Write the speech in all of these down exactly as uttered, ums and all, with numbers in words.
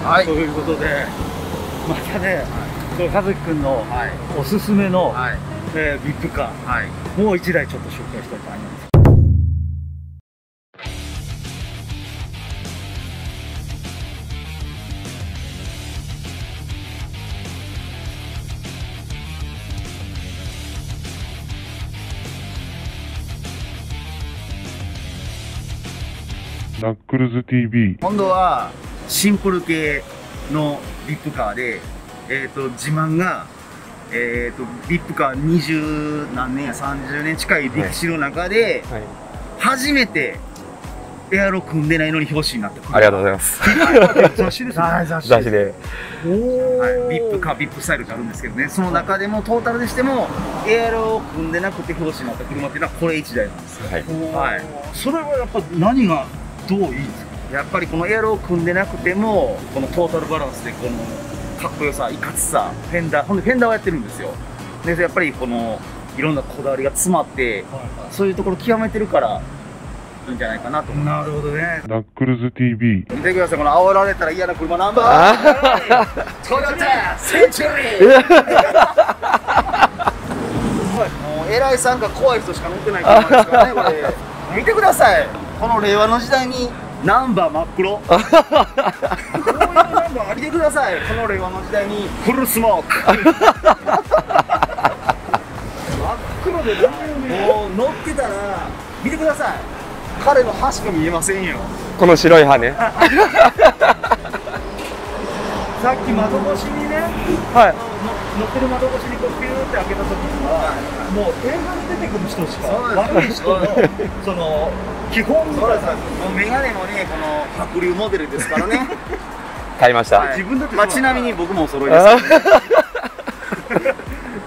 はい、 ということで、またね、これ和樹くんのおすすめの、はい、えー、ビップカー、はい、もう一台ちょっと紹介したいと思います。 ナックルズ ティーブイ。 今度はシンプル系のビップカーで、えー、と自慢が、えー、とビップカーにじゅう何年やさんじゅうねん近い歴史の中で、はいはい、初めてエアロ組んでないのに表紙になった。 ありがとうございます。 雑誌ですね。 雑誌で、 はい、ビップカービップスタイルってあるんですけどね、その中でもトータルでしてもエアロを組んでなくて表紙になった車っていうのはこれいちだいなんですよ。はい、はい、 それはやっぱ何がどういいですか？ やっぱりこのエアロを組んでなくてもこのトータルバランスでこのかっこよさ、いかつさ、フェンダー、ほんでフェンダーをやってるんですよ。でやっぱりこのいろんなこだわりが詰まって、はいはい、そういうところ極めてるからいいんじゃないかなと思います。 なるほどね。 ナックルズ ティーブイ。 見てください、この煽られたら嫌な車ナンバートヨタセンチュリーもう偉いさんか怖い人しか乗ってない車ですからね、これ。見てください、この令和の時代にナンバー真っ黒こういうナンバー見てください、この令和の時代にフルスモーク真っ黒でもう乗ってたら見てください、彼の歯しか見えませんよ、 この白い歯ね。 さっき窓越しにね、はい、乗ってる窓越しにこうピューって開けた時には、もう映画に出てくる人しか悪い人のその基本みたいな、 メガネもねこの白龍モデルですからね。 買いました。 自分だってまあちなみに僕もお揃いです。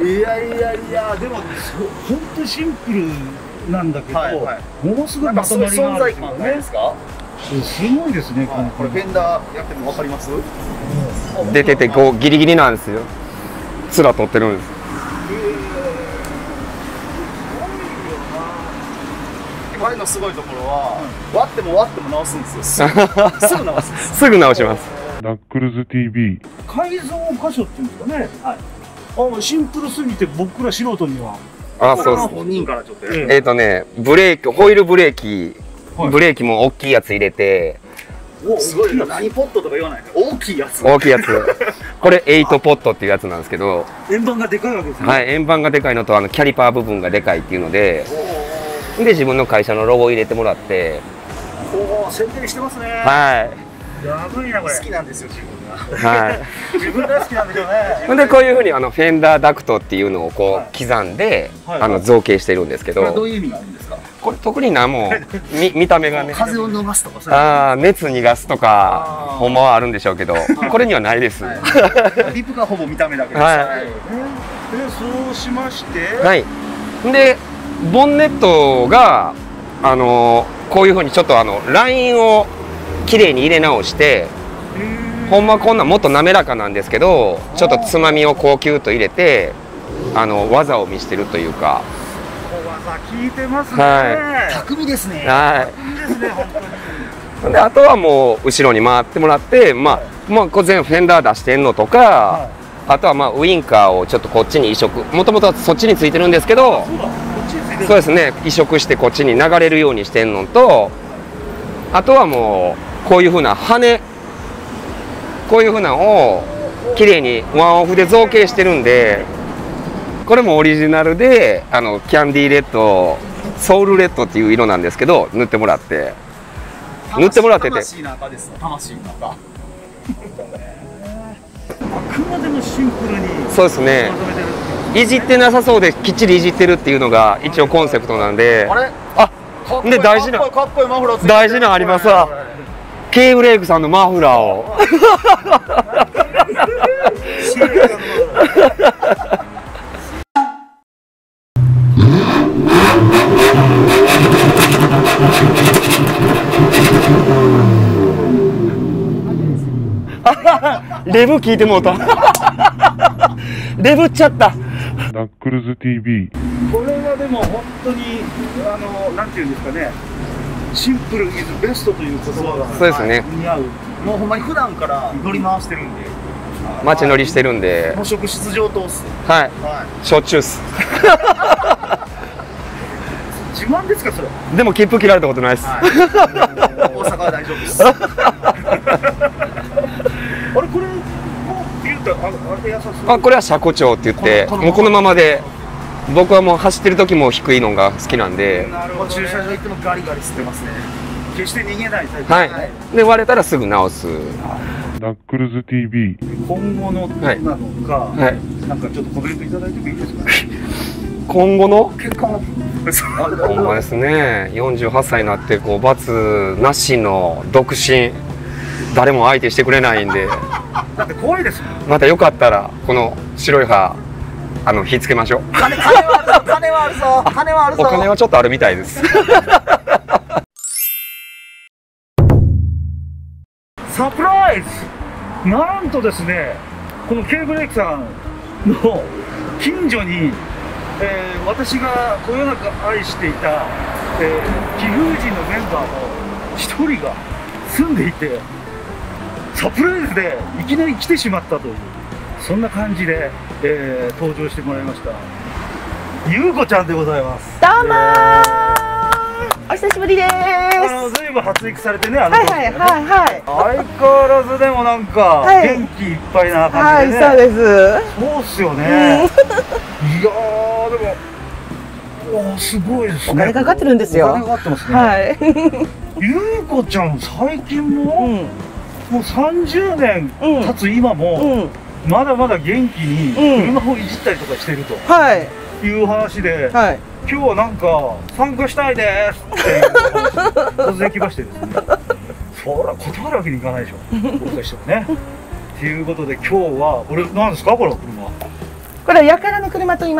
いやいやいや、でも本当にシンプルなんだけど、ものすごいまとまりがあるっていうかね。すごいですね。 これフェンダーやってもわかります？ 出ててこうギリギリなんですよ。面取ってるんです。 彼のすごいところは、割っても割っても直すんですよ。すぐ直すんです。 すぐ直します。 ナックルズ ティーブイ。 改造箇所っていうんですかね。はい。あ、シンプルすぎて僕ら素人には。 あ、そうです。 本人からちょっと。 えっとね、ブレーキ、ホイールブレーキ、ブレーキも大きいやつ入れて。 お、すごいな。何ポットとか言わない。大きいやつ。 大きいやつ。これエイトポットっていうやつなんですけど。 円盤がでかいわけですね。 はい、円盤がでかいのと、あのキャリパー部分がでかいっていうので。で、自分の会社のロゴを入れてもらって。 おお、宣伝してますね。 はい。 やばいな、これ。 好きなんですよ、自分が。 はい。 自分大好きなんでしょうね。 ほんで、こういうふうに、あのフェンダーダクトっていうのをこう刻んで、あの造形してるんですけど。 これどういう意味があるんですか。 これ特に何も、み、見た目がね。 風を伸ばすとか。 ああ、熱逃がすとか、ほんまはあるんでしょうけど、これにはないです。 リップがほぼ見た目だけです。 はい。 で、そうしまして。 はい。で、ボンネットが、あのー、こういうふうにちょっとあのラインをきれいに入れ直して、ほんまこんなもっと滑らかなんですけど、ちょっとつまみをこうキューッと入れて、あの技を見せてるというか。 技効いてますね。 はい。巧みですね。 はい。 巧みですね、本当に。 で、あとはもう後ろに回ってもらって、まあ、まあ、こう全部フェンダー出してんのとか。はい、あとはまあウインカーをちょっとこっちに移植、もともとはそっちについてるんですけど、そうですね、移植してこっちに流れるようにしてんのと、あとはもうこういうふうな羽、こういうふうなのをきれいにワンオフで造形してるんで、これもオリジナルで、あのキャンディーレッド、ソウルレッドっていう色なんですけど、塗ってもらって、塗ってもらってて。 魂の赤ですね、魂の赤。 あくまでもシンプルに。 そうですね。いじってなさそうできっちりいじってるっていうのが一応コンセプトなんで。 あれ？ あ、で大事な大事なありますわ。K ブレイクさんのマフラーを。レブ聞いてもうた。レブっちゃった。 ナックルズ ティーブイ。 これはでも本当にあのなんていうんですかね、 シンプルイズベストという言葉がそうですね。 似合う。 もうほんまに普段から乗り回してるんで、 街乗りしてるんで、 もう職出場等っす。 はい、 はしょっちゅうっす。 い。自慢ですかそれ。 でも切符切られたことないっす。 はい。大阪は大丈夫です。 あれこれも言うたらああれ優しい。 あ、これは車庫帳って言って、もうこのままで、僕はもう走ってる時も低いのが好きなんで、 なるほど、ね。 駐車場行ってもガリガリ吸ってますね。 決して逃げないタイプ。 はい、で割れたらすぐ直す。 ナックルズ ティービー。 今後のなのか、 はい、 なんかちょっとコメントいただいてもいいですかね。 今後の結果も。 ほんまですね、よんじゅうはっさいになってこう罰なしの独身、誰も相手してくれないんで、 だって怖いですもん。 またよかったらこの白い歯あの火つけましょう。 金金はあるぞ金はあるぞ金はあるぞ。 お金はちょっとあるみたいです。 サプライズ。なんとですね、この K ブレイクさんの近所に、えー、私がこよなく愛していた、えー、貴婦人のメンバーの一人が住んでいて、サプライズでいきなり来てしまったという、そんな感じで、えー、登場してもらいました。ゆうこちゃんでございます。 どうもー、お久しぶりであーのずいぶん発育されてね、あす。 のはいはいはいはい相変わらずでもなんかはい元気いっぱいなはい、 感じでね、 そうです。 そうっすよね。いやーでも、おーすごいですね。 お金かかってるんですよお金かかってますね。 はい。 ゆうこちゃん最近も、 うんもうさんじゅうねん経つ今も、 うんまだまだ元気にうん車をいじったりとかしてるとはいいう話で、 はい。 今日はなんか参加したいですっていう話突然来ましてですね。そら断るわけにいかないでしょ。僕としてもね。ということで今日は俺なんですかこの車。 これはやからの車と言います。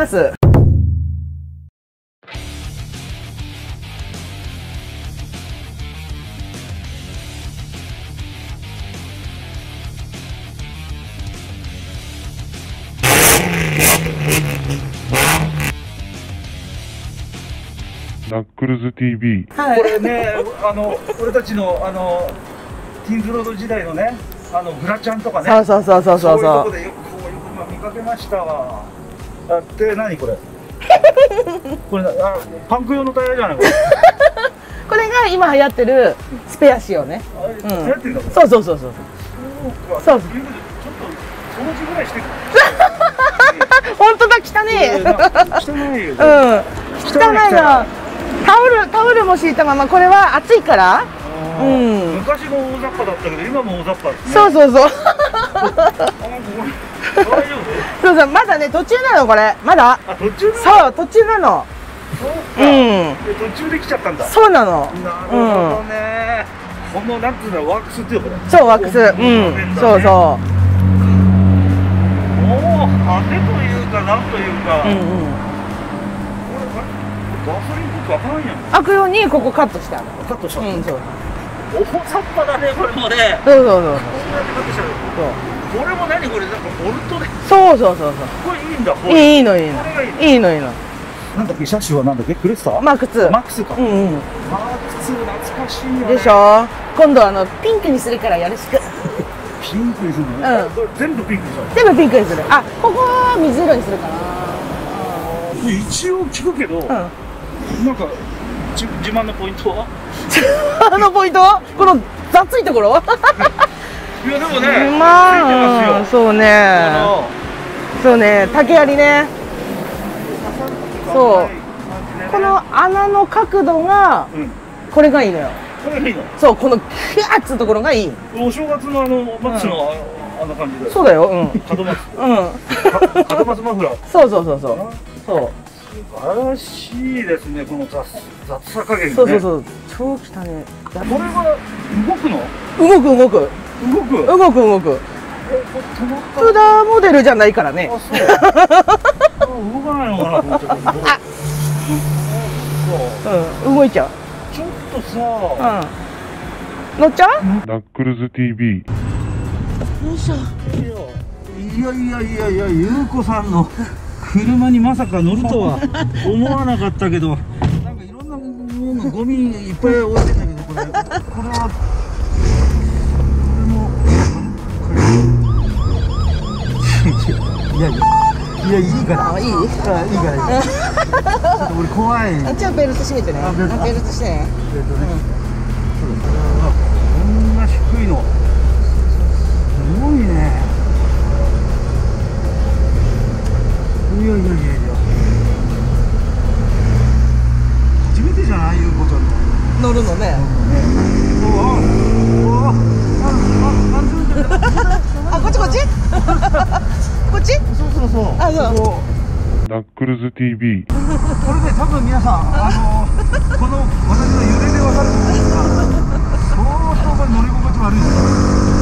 ナックルズ ティービー。 はい。 これね、あの俺たちのあのティンズロード時代のね、あのグラちゃんとかね、 そうそうそうそうそうそういうとそう。 こでよくこういう車見かけましたわ。あで何これ？これあパンク用のタイヤじゃないこれ。 これが今流行ってるスペア仕様ね。 あれうん流行ってんだこれ。 そうそうそうそう。 そうか。 そうということでちょっと掃除ぐらいしてくれ。 本当だ、汚ねえ。 汚いよ。 うん。汚いな。タオルタオルも敷いたまま、これは暑いから。 ううんん。昔も大雑把だったけど今も大雑把ですね。 そうそうそう。 あなんかこれ大丈夫？ そうそう、まだね、途中なの、これ。まだ。 あ途中なの？ そう、途中なの。 そううか。 ん。 で途中で来ちゃったんだ。 そうなの。 なるほどね。このなんていうのワークスっていうのこれ。 そう、ワックス。うん。そうそもう派手というかなんというか。 う。うんうん。 ガソリン僕わからんやん。 開くように、ここカットしてある。 カットした。 うん、そう。 おほさっぱだねこれもね。 そうそうそうこんなにカットしてる。これも何これなんかボルトで。 そう。そうそうそうこれいいんだ。こそう。 れいいの、いいの。 これがいいの。 いいの、いいの。 なんだっけ車種はなんだっけクレスタ？ マークツー。 マックスか。 うんうん。 マークツー懐かしいよね。 でしょ。今度あのピンクにするからよろしく。 ピンクにするの？ うんこれ全部ピンクにするの？ 全部ピンクにする。あ、ここは水色にするかな。 一応聞くけど、 うん。 なんかじ自慢のポイントは？ あのポイントはこの雑いところ。 いやでもね、 まあ、 ついてますよ。 そうね。 あそうね、竹槍ね。 のそうここの穴の角度がうん、 これがいいのよ。 これいいの？ そう、このキャーッつうところがいい。 お正月のあのマックスのああんな感じで。 そうだよ。うん。 門松。 うん。 か門松マフラー。 そうそうそうそう。そう。 素晴らしいですねこの雑雑さ加減がね。 そうそうそう。超汚ね。 これは動くの？ 動く動く動く。 動く動く。 えこれ止まった。 プラモデルじゃないからね。 あ、そう。あ動かないのかなと思ってたけど。 あそう。 うん、動いちゃう。 ちょっとうさ、 ん。乗っちゃう？ ナックルズ ティービー。 よいしょ。 いやいやいやいや、ゆうこさんの車にまさか乗るとは思わなかったけど、なんかいろんなものゴミいっぱい置いてんだけど。 これはこれもこれいやいやいやいいからあいいあいいからいいからちょっと俺怖いあじゃあベルト締めてねあベルトベルトしてねえっとねこんな低いのすごいねいやいやいやいや初めてじゃないゆうこちゃんの乗るのねおおおおあこっちこっちこっちそうそうそうあそうこナックルズ ティービー。 これで多分皆さんあのこの私の揺れでわかると思うんですが相当これ乗り心地悪いです